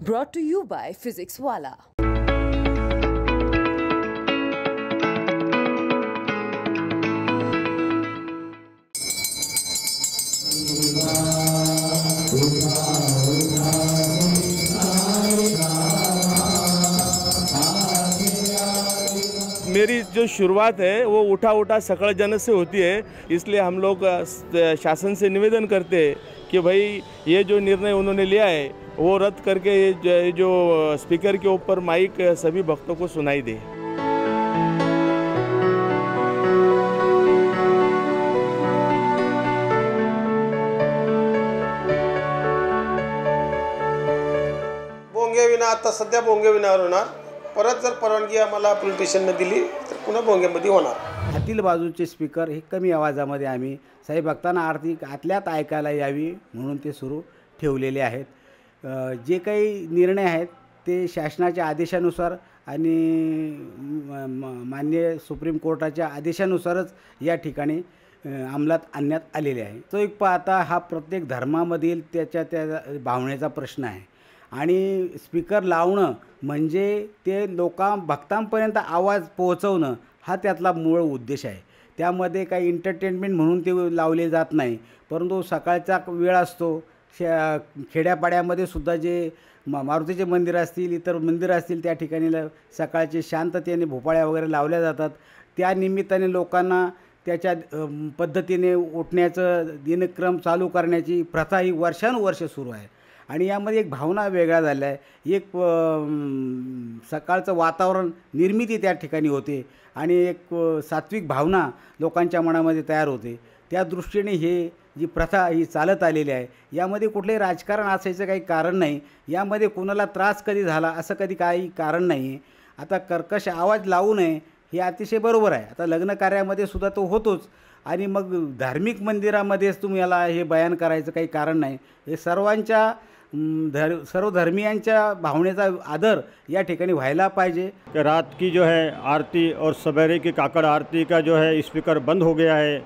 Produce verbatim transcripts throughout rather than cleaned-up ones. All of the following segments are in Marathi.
brought to you by Physics Wala. मेरी जो शुरुआत है वो उठा उठा सकल जन से होती है, इसलिए हम लोग शासन से निवेदन करते हैं कि भाई ये जो निर्णय उन्होंने लिया है वो रद्द करके ये जो स्पीकर के ऊपर माइक सभी भक्तों को सुनाई दे। भोंगे विना आता सध्या भोंगे विनावर होणार, परत जर परवानगी आम्हाला पोलीस स्टेशनने दिली तर पुन्हा भोंग्यामध्ये होणार। आतील बाजूचे स्पीकर हे कमी आवाजामध्ये आम्ही साई भक्तांना आरती आतल्यात ऐकायला यावी म्हणून ते सुरू ठेवलेले आहेत। जे काही निर्णय आहेत ते शासनाच्या आदेशानुसार आणि माननीय सुप्रीम कोर्टाच्या आदेशानुसारच या ठिकाणी अंमलात आणण्यात आलेले आहे। तो एक पाहता हा प्रत्येक धर्मामधील त्याच्या त्या भावनेचा प्रश्न आहे आणि स्पीकर लावणं म्हणजे ते लोकां भक्तांपर्यंत आवाज पोहोचवणं हा त्यातला मूळ उद्देश आहे। त्यामध्ये काही एंटरटेनमेंट म्हणून ते लावले जात नाही, परंतु सकाळचा वेळ असतो, खेड्यापाड्यामध्ये सुद्धा जे मारुतीचे मंदिर असतील इतर मंदिर असतील त्या ठिकाणी सकाळचे शांततेने भोपाळ्या वगैरे लावल्या जातात। त्या निमित्ताने लोकांना त्याच्या पद्धतीने उठण्याचं दिनक्रम चालू करण्याची प्रथा ही वर्षानुवर्ष सुरू आहे आणि यामध्ये एक भावना वेगळा झाला आहे। एक सकाळचं वातावरण निर्मिती त्या ठिकाणी होते आणि एक सात्विक भावना लोकांच्या मनामध्ये तयार होते। त्या दृष्टीने हे जी प्रथा ही चालत आलेली आहे यामध्ये कुठलेही राजकारण असायचं काही कारण नाही, यामध्ये कोणाला त्रास कधी झाला असं कधी काही कारण नाही आहे। आता कर्कश आवाज लावू नये हे अतिशय बरोबर आहे। आता लग्न कार्यामध्ये सुद्धा तो होतोच आणि मग धार्मिक मंदिरामध्येच तुम्ही याला हे बयान करायचं काही कारण नाही। हे सर्वांच्या धर सर्व धर्मियांच्या भावनेचा आदर या ठिकाणी व्हायला पाहिजे। कि रात की जो है आरती और सवेरे की काकड़ आरती का जो है स्पीकर बंद हो गया है,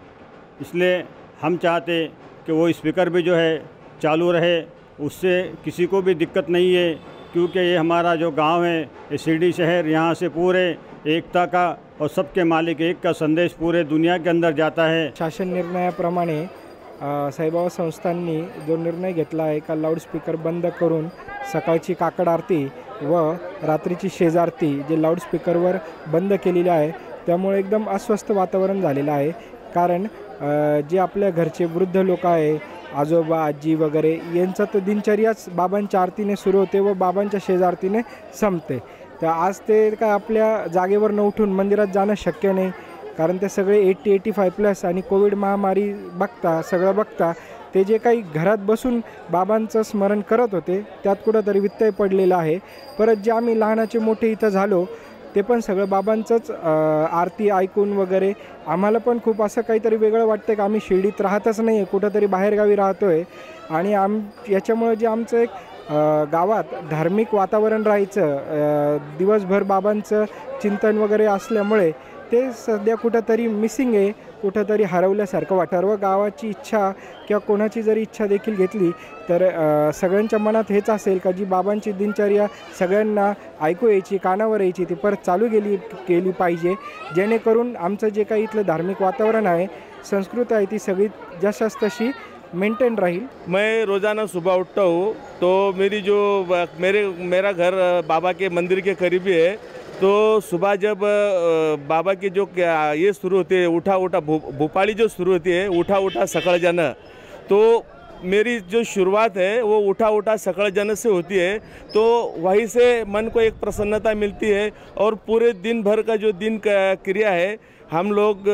इसलिए हम चाहते कि वो स्पीकर भी जो है चालू रहे, उससे किसी को भी दिक्कत नहीं है, क्योंकि ये हमारा जो गांव है ये शिरडी शहर, यहाँ से पूरे एकता का और सबके मालिक एक का संदेश पूरे दुनिया के अंदर जाता है। शासन निर्णयाप्रमाणे साईबाबा संस्थांनी जो निर्णय घेतला आहे का लाऊडस्पीकर बंद करून सकाळची काकड आरती व रात्रीची शेजारती जे लाऊडस्पीकरवर बंद केलेली आहे, त्यामुळे एकदम अस्वस्थ वातावरण झालेलं आहे। कारण जे आपल्या घरचे वृद्ध लोक आहे, आजोबा आजी वगैरे, यांचं तर दिनचर्याच बाबांच्या आरतीने सुरू होते व बाबांच्या शेजारतीने संपते। तर आज ते काय आपल्या जागेवर न उठून मंदिरात जाणं शक्य नाही, कारण ते सगळे एटी एटी फाय प्लस आणि कोविड महामारी बघता सगळं बघता ते जे काही घरात बसून बाबांचं स्मरण करत होते त्यात कुठंतरी व्यत्यय पडलेला आहे। परत जे आम्ही लहानाचे मोठे इथं झालो ते पण सगळं बाबांचंच आरती ऐकून वगैरे आम्हाला पण खूप असं काहीतरी वेगळं वाटतं की आम्ही शिर्डीत राहतच नाही आहे, कुठंतरी बाहेरगावी राहतो आहे आणि आम याच्यामुळे जे आमचं एक गावात धार्मिक वातावरण राहायचं, दिवसभर बाबांचं चिंतन वगैरे असल्यामुळे ते सध्या कुठंतरी मिसिंग आहे, कुठंतरी हरवल्यासारखं वाटतं। व गावाची इच्छा किंवा कोणाची जरी इच्छा देखील घेतली तर सगळ्यांच्या मनात हेच असेल का जी बाबांची दिनचर्या सगळ्यांना ऐकू यायची, कानावर यायची, ती परत चालू गेली केली पाहिजे, जेणेकरून आमचं जे काही इथलं धार्मिक वातावरण आहे, संस्कृती आहे, ती सगळी जशास तशी मेंटेन रही। मैं रोज़ाना सुबह उठता हूँ तो मेरी जो मेरे मेरा घर बाबा के मंदिर के करीब ही है, तो सुबह जब बाबा की जो ये शुरू होती है उठा उठा भो, भोपाली जो शुरू होती है उठा उठा सकल जन, तो मेरी जो शुरुआत है वो उठा उठा सकल जन से होती है। तो वहीं से मन को एक प्रसन्नता मिलती है और पूरे दिन भर का जो दिन का क्रिया है हम लोग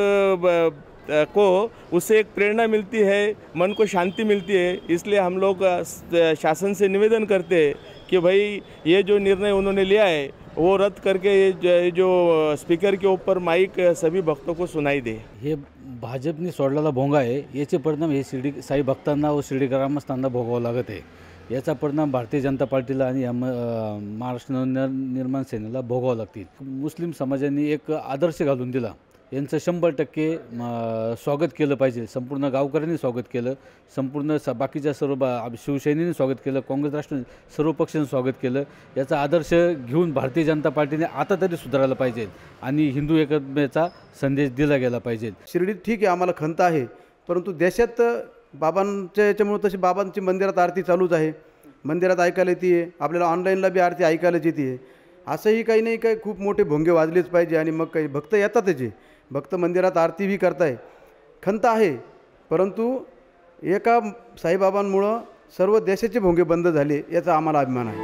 को उससे एक प्रेरणा मिलती है, मन को शांति मिलती है। इसलिए हम लोग शासन से निवेदन करते हैं कि भाई ये जो निर्णय उन्होंने लिया है वो रद्द करके ये जो स्पीकर के ऊपर माइक सभी भक्तों को सुनाई दे। हे भाजपने सोडलेला भोंगा आहे, याचे परिणाम हे शिर्डी साई भक्तांना व शिर्डी ग्रामस्थांना भोगावं लागत आहे। याचा परिणाम भारतीय जनता पार्टीला आणि महाराष्ट्र नवनिर्माण सेनेला भोगावं लागतील। मुस्लिम समाजाने एक आदर्श घालून दिला यांचं शंभर टक्के म, स्वागत केलं पाहिजे. संपूर्ण गावकऱ्यांनी स्वागत केलं, संपूर्ण स बाकीच्या सर्व बा शिवसैनिकांनी स्वागत केलं, काँग्रेस राष्ट्रवादी सर्व पक्षांनी स्वागत केलं. याचा आदर्श घेऊन भारतीय जनता पार्टीने आता तरी सुधारायला पाहिजे आणि हिंदू एकतेचा संदेश दिला गेला पाहिजे. शिर्डीत ठीक आहे, आम्हाला खंत आहे, परंतु देशात बाबांच्या याच्यामुळे तशी बाबांची मंदिरात आरती चालूच आहे, मंदिरात ऐकायला येते आहे, आपल्याला ऑनलाईनला बी आरती ऐकायलाच येते आहे. असंही काही नाही काय खूप मोठे भोंगे वाजलेच पाहिजे आणि मग काही भक्त येतात त्याचे भक्त मंदिरात आरती बी करताय. खंत आहे, परंतु एका साईबाबांमुळं सर्व देशाचे भोंगे बंद झाले याचा आम्हाला अभिमान आहे.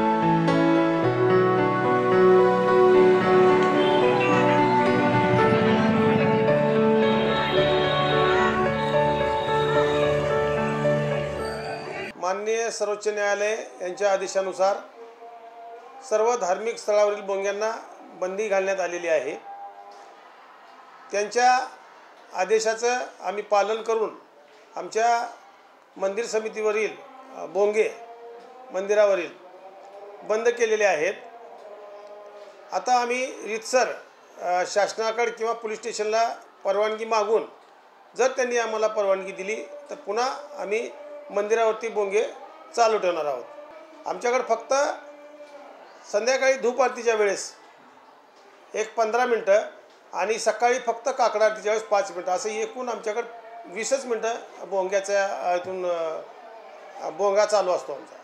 माननीय सर्वोच्च न्यायालय यांच्या आदेशानुसार सर्व धार्मिक स्थळावरील भोंग्यांना बंदी घालण्यात आलेली आहे. त्यांच्या आदेशाचं आम्ही पालन करून आमच्या मंदिर समितीवरील भोंगे मंदिरावरील बंद केलेले आहेत. आता आम्ही रीतसर शासनाकडे किंवा पोलीस स्टेशनला परवानगी मागून जर त्यांनी आम्हाला परवानगी दिली तर पुन्हा आम्ही मंदिरावरती भोंगे चालू ठेवणार आहोत. आमच्याकडे फक्त संध्याकाळी धूप आरतीच्या वेळेस एक पंधरा मिनटं आणि सकाळी फक्त काकड आरतीच्या वेळेस पाच मिनटं असं एकूण आमच्याकडे वीसच मिनटं भोंग्याच्या इथून भोंगा चालू असतो आमचा.